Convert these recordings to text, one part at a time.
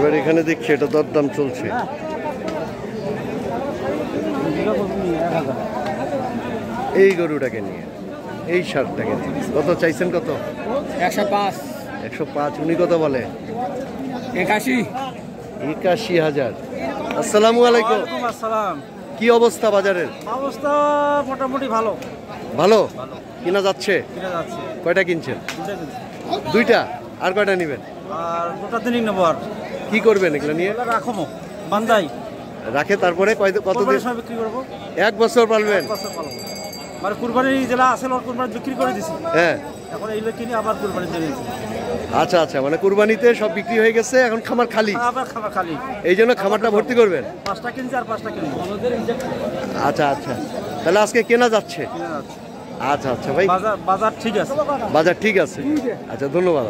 এবার এখানে দেখছি এটা দরদাম চলছে। এই গরুটাকে নিয়ে, এই ষাঁড়টাকে নিয়ে কত চাইছেন? কত? 105। 105। উনি কত বলে? 81,000। আসসালামু আলাইকুম। আসসালাম। কি অবস্থা বাজারের? অবস্থা মোটামুটি ভালো। ভালো কিনা যাচ্ছে? যাচ্ছে। কয়টা কিনছেন? দুইটা। আর কয়টা নেবেন? আর গোটা দিনই নেবো। আর কি করবেন এগুলো নিয়ে? রাখবো বান্দাই রাখে, তারপরে কত দিন বিক্রি করবো? 1 বছর পালবেন? মানে কুরবানির জেলা আছে, কুরবানি বিক্রি করে দিছি। হ্যাঁ, এখন এইগুলো কিনে আবার কুরবানি দিয়ে দিয়েছি। আচ্ছা আচ্ছা, মানে কুরবানিতে সব বিক্রি হয়ে গেছে, এখন খামার খালি। আবার খামার খালি, এই জন্য খামারটা ভর্তি করবেন। 5টা কিনছি আর 5টা কিনবো। আচ্ছা আচ্ছা, তাহলে আজকে কেনা যাচ্ছে। আচ্ছা আচ্ছা ভাই, বাজার ঠিক আছে। বাজার ঠিক আছে। আচ্ছা, ধন্যবাদ।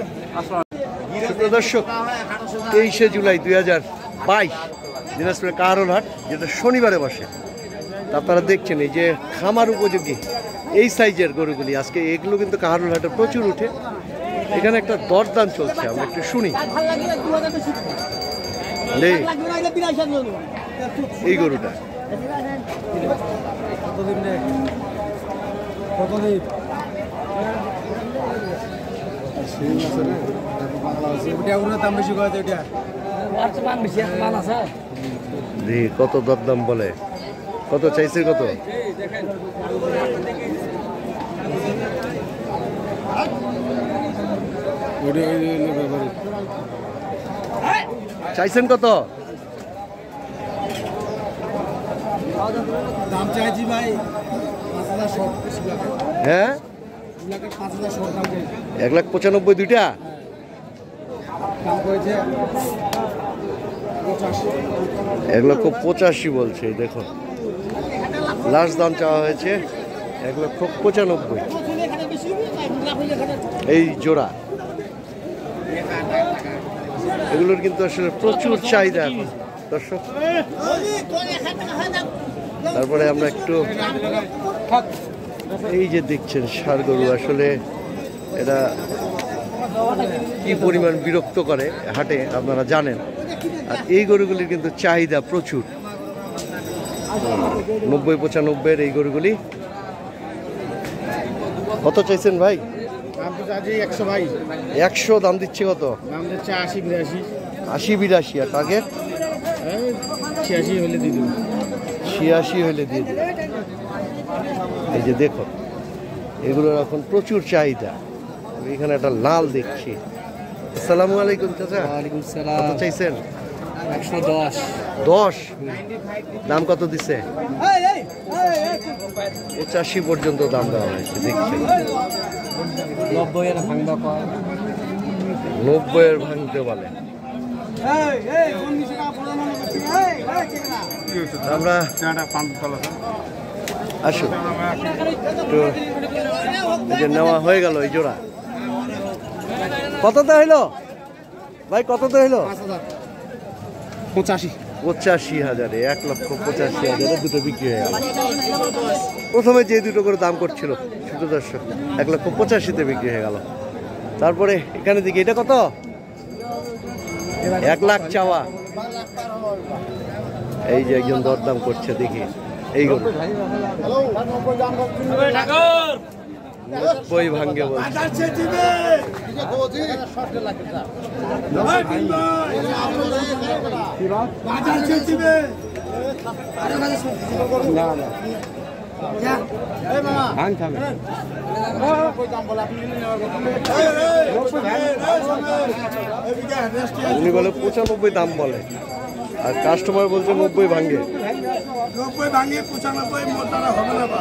দর্শক, 23শে জুলাই 2022 দিনাজপুরের কাহারোল হাট, যেটা শনিবারে বসে। আপনারা দেখছেন এই যে খামার উপযোগী এই সাইজের গরুগুলি, আজকে এগুলো কিন্তু কাহারোল হাটে প্রচুর উঠে। এখানে একটা দরদাম চলছে, আমরা একটু শুনি। এই গরুটা কত দরদাম বলে? কত চাইছে? কত চাইছেন? কত দাম চাইছি ভাই? হ্যাঁ, 1,95,000। দুইটা 1,85,000 বলছে। দেখো, লাস্ট দাম চাওয়া হয়েছে 1,95,000 এই জোড়া। এগুলোর কিন্তু আসলে প্রচুর চাহিদা এখন দর্শক। তারপরে আমরা একটু এই যে দেখছেন ষাঁড় গরু, আসলে এটা কি পরিমাণ বিরক্ত করে হাটে আপনারা জানেন। আর এই গরুগুলির কিন্তু চাহিদা প্রচুর। 90-95 এই গরুগুলি। কত চাইছেন ভাই? 100 ভাই। 100 দাম দিচ্ছে। কত দাম দিচ্ছে? 80-82। 80-82। আর টার্গেট 86 হলে দিয়ে দেবো। 86 হলে দিয়ে দেবো। এই যে দেখো, এগুলোর এখন প্রচুর চাহিদা। এখানে একটা লাল দেখছি। আসসালামু আলাইকুম চাচা। ওয়ালাইকুম সালাম। কত চাইছেন? 110। 10। দাম কত দিছে? 85 পর্যন্ত দাম দেওয়া হয়েছে। দেখছেন 90 এর ভাঙবা কয়? 90 এর ভাঙতে বলে। আমরা আসুন একটু, এই যে নেওয়া হয়ে গেল এই জোড়া। কততে হইলো ভাই? কততে হইলো? 85,000। 1,85,000 দুটো বিক্রি হয়ে গেল। প্রথমে যে দুটো করে দাম করছিল ছোট দর্শক, 1,85,000 বিক্রি হয়ে গেল। তারপরে এখানে দেখি এটা কত? 1 লাখ চাওয়া। এই যে একজন দরদাম করছে, দেখি এই গরু 90 ভাঙ্গে বলছে। উনি বলে 95 দাম বলে, আর কাস্টমার বলছে 90 ভাঙ্গে। 90 ভাঙে 95 মোটারা হবে না।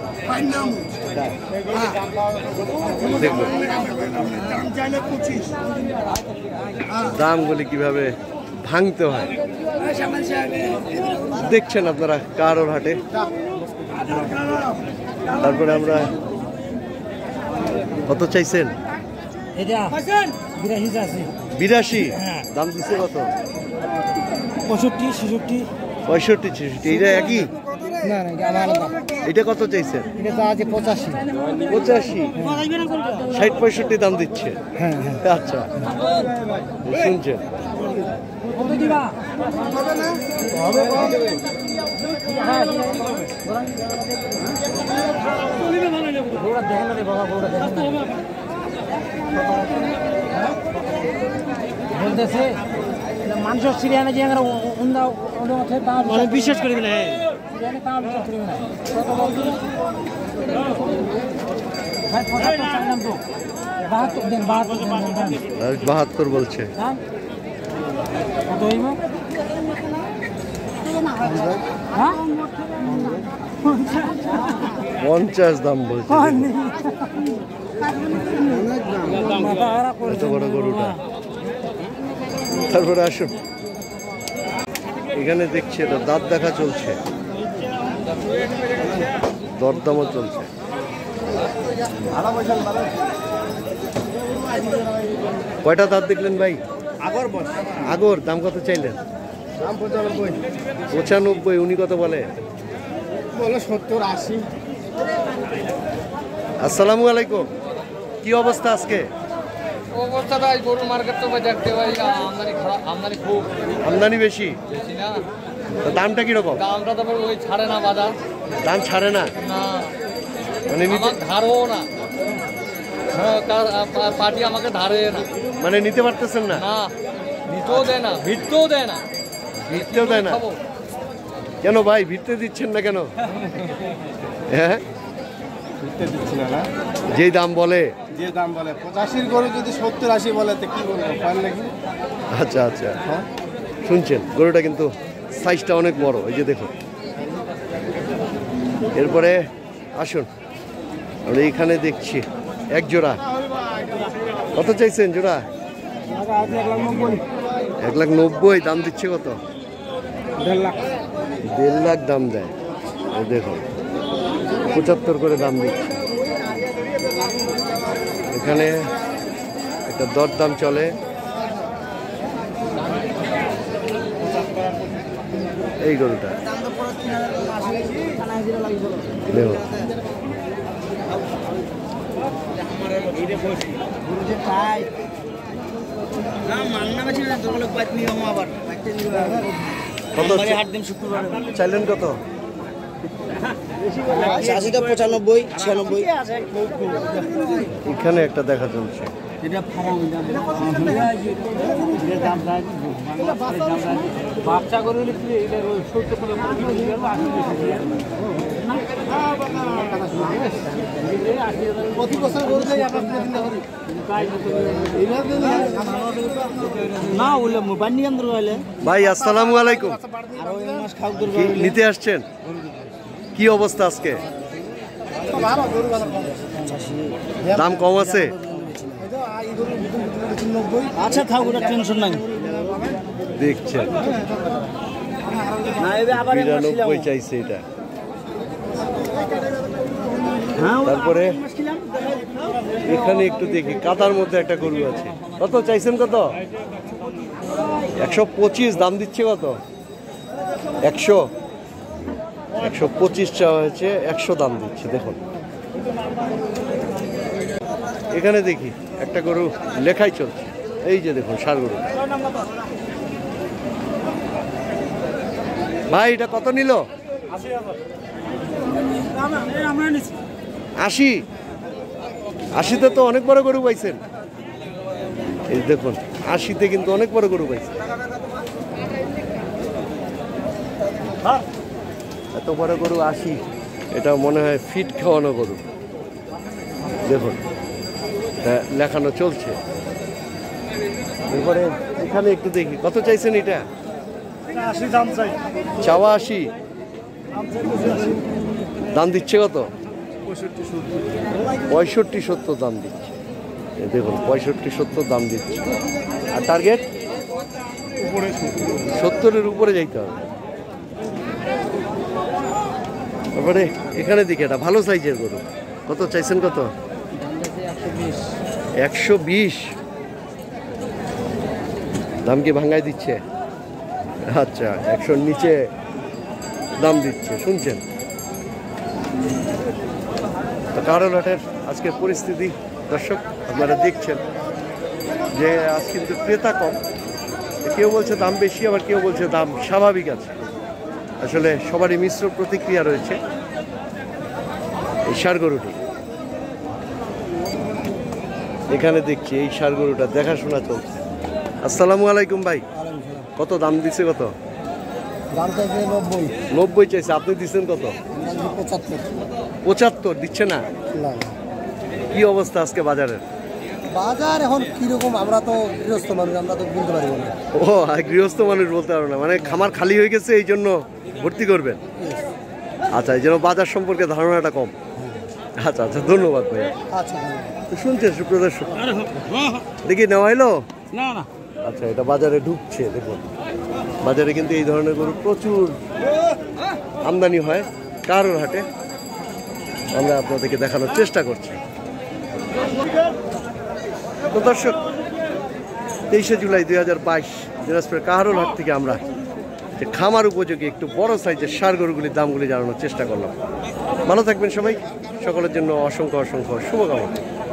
দামগুলি কিভাবে ভাঙতে হয় দেখছেন আপনারা কাহারোল হাটে। তারপরে আমরা কত চাইছেন? 82 দাম দিচ্ছে। কত? 65, 66। 65, 66। এইটা একই না না এটা আমার দাম। এটা কত চাইছেন? এটা তো আছে 85। 85, 60-65 দাম দিচ্ছে। হ্যাঁ হ্যাঁ। আচ্ছা, শুনছেন? বলতেছে মানুষের সিরিয়ানে যে মানে বিশ্বাস করি না আর 72 বলছে। হ্যাঁ 50 দাম বলছে। এত বড় গরুটা। তারপরে আসুন, এখানে দেখছি এটা দাঁত দেখা চলছে, দরদামও চলছে। কয়টা দাঁত দেখলেন ভাই? আগর দাম কত চাইলেন? 95। উনি কত বলে? 70-80। আসসালামু আলাইকুম, কি অবস্থা আজকে? অবস্থা ভাই গরু মার্কেট তো দেখতে ভাই আমদানি খুব আমদানি বেশি বেশি না। তো দামটা কিরকম? দামটা তো ওই ছাড়ে না বাজার, দাম ছাড়ে না না মানে নিতে, আমার ধারও না। হ্যাঁ পার্টি আমাকে ধারে না, মানে নিতে পারতেছেন না? না নিতেও দেয় না, ভিড়তেও দেয় না। ভিড়তেও দেয় না খাবো। কেন ভাই? ভিড়তে দিচ্ছেন না কেন? হ্যাঁ, দিচ্ছি না যেই দাম বলে। যে দাম বলে 85 গরু যদি 70-80 বলে তো কি বলবো পার নাকি? আচ্ছা আচ্ছা, শুনছেন? গরুটা কিন্তু সাইজটা অনেক বড়, এই যে দেখুন। এরপরে আসুন, আমরা এইখানে দেখছি এক জোড়া। কত চাইছেন জোড়া? 1,90,000। দাম দিচ্ছে কত? 1.5 লাখ। 1.5 লাখ দাম দেয়। এই দেখুন 75 করে দাম দিচ্ছে। এখানে একটা দরদাম চলে। এই গরুটা দেখুন, কত চাইলেন? কত? 85-95-96। এখানে একটা দেখা চলছে। বাচ্চা করে প্রতি বছর গরু দেয় না বললে মোবাইল নিয়ে আন্দোলন হলে ভাই আসসালামু আলাইকুম, আর ওই মাস খাও কি নিতে আসছেন? কি অবস্থা আজকে? দাম কম আছে? আচ্ছা থাক, ওটা টেনশন নাই। দেখছেন 92 চাইছে এটা। তারপরে এখানে একটু দেখি, কাতার মধ্যে একটা গরু আছে। কত চাইছেন? কত? 125 দাম দিচ্ছে। কত? 125 চাওয়া হয়েছে, 100 দাম দিচ্ছে। দেখুন এখানে দেখি একটা গরু লেখাই চলছে, এই যে দেখুন ষাঁড় গরু। ভাই এটা কত নিল? 80। 80-তে তো অনেক বড় গরু পাইছেন। এই দেখুন 80-তে কিন্তু অনেক বড় গরু পাইছেন। এত বড় গরু 80, এটা মনে হয় ফিট খাওয়ানো গরু। দেখুন এটা লেখানো চলছে। এরপরে এখানে একটু দেখি, কত চাইছেন এটা? 80 দাম চাই। চাওয়া 80, দাম দিচ্ছে কত? 65-70 দাম দিচ্ছে। এই দেখুন 65-70 দাম দিচ্ছে। আর টার্গেট 70-এর উপরে যাইতে হবে। তারপরে এখানে দিকে এটা ভালো সাইজের গরু। কত চাইছেন? কত? 120। দাম কি ভাঙায় দিচ্ছে? আচ্ছা 100-র নিচে দাম দিচ্ছে, শুনছেন। কারণ হাটের আজকের পরিস্থিতি দর্শক আপনারা দেখছেন যে আজ কিন্তু ক্রেতা কম, কেউ বলছে দাম বেশি, আবার কেউ বলছে দাম স্বাভাবিক আছে। আসলে সবারই মিশ্র প্রতিক্রিয়া রয়েছে। এই ষাঁড় গরুটি এখানে দেখছি, এই ষাঁড় গরুটা দেখাশোনা চলছে। আসসালামু আলাইকুম ভাই, কত দাম দিছে? কত? দাম চাইছে 90, 90 চাইছে, আপনি দিচ্ছেন কত? 75। 75 দিচ্ছে না? না, কি অবস্থা আজকে বাজারের? বাজার এখন কিরকম, আমরা তো গৃহস্থ মানুষ, আমরা তো বলতে পারবো না। ও, আর গৃহস্থ মানুষ বলতে পারো না, মানে খামার খালি হয়ে গেছে এই জন্য ভর্তি করবেন? আচ্ছা, এই জন্য বাজার সম্পর্কে ধারণাটা কম। আচ্ছা আচ্ছা, ধন্যবাদ ভাইয়া। আচ্ছা, তো শুনছেন সুপ্রদর্শক, দেখি নেওয়া হলো। না না, আচ্ছা, এটা বাজারে ঢুকছে, দেখুন বাজারে কিন্তু এই ধরনের গরু প্রচুর আমদানি হয় কারোর হাটে। আমরা আপনাদেরকে দেখানোর চেষ্টা করছি। তো দর্শক, 23শে জুলাই 2022 দিনাজপুরের কাহারোল হাট থেকে আমরা যে খামার উপযোগী একটু বড় সাইজের ষাঁড় গরুগুলির দামগুলি জানানোর চেষ্টা করলাম। ভালো থাকবেন সবাই, সকলের জন্য অসংখ্য অসংখ্য শুভকামনা।